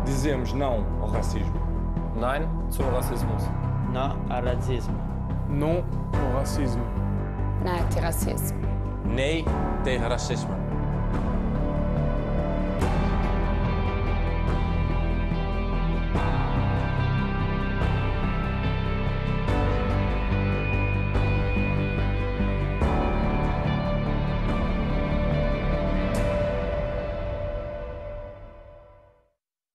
Dizemos não ao racismo. Nein zum Rassismus. Não ao racismo. Não ao racismo. Não ao racismo. Nee tegen racisme.